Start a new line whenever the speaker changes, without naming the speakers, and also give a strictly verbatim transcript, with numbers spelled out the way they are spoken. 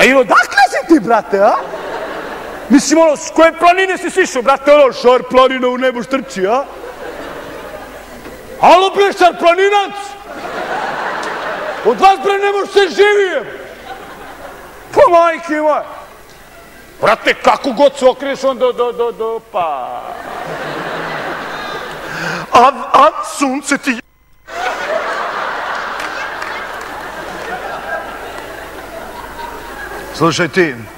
i odakle si ti, brate, a? Mislim, ono, s koje planine si sišao, brate, ono, šar planina u nebu štrči, a? Alo, bre, šar planinac! Od vas, bre, ne može se živijem! Pa, majke moje! Brate, kako god se okriješ, on do, do, do, do, pa...
A, a, sunce ti... Slušaj ti,